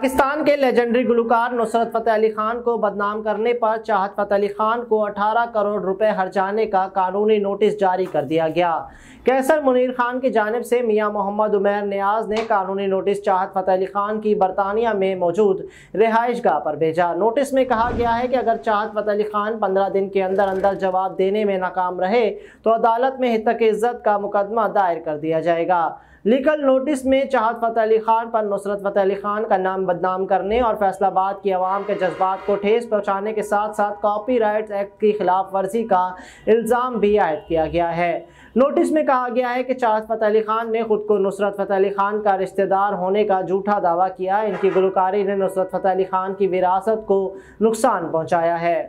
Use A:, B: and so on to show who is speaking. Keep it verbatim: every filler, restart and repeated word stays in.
A: पाकिस्तान के लेजेंडरी गुलकार नुसरत फ़तेह अली खान को बदनाम करने पर चाहत फ़तेह अली खान को अठारह करोड़ रुपए हर्जाने का कानूनी नोटिस जारी कर दिया गया। कैसर मुनीर खान की जानिब से मियां मोहम्मद उमैर नियाज ने कानूनी नोटिस चाहत फ़तेह अली खान की बरतानिया में मौजूद रिहाइशगाह पर भेजा। नोटिस में कहा गया है कि अगर चाहत फ़तेह अली खान पंद्रह दिन के अंदर अंदर जवाब देने में नाकाम रहे तो अदालत में हितक इज्जत का मुकदमा दायर कर दिया जाएगा। लीगल नोटिस में चाहत फ़तेह अली खान पर नुसरत फ़तेह अली खान का नाम बदनाम करने और फैसलाबाद की आवाम के जज्बात को ठेस पहुँचाने के साथ साथ कॉपीराइट एक्ट की खिलाफ वर्जी का इल्ज़ाम भी आयद किया गया है। नोटिस में कहा गया है कि चाहत फ़तेह अली खान ने खुद को नुसरत फ़तेह अली खान का रिश्तेदार होने का झूठा दावा किया। इनकी गुलकारी ने नुसरत फ़तेह अली खान की विरासत को नुकसान पहुँचाया है।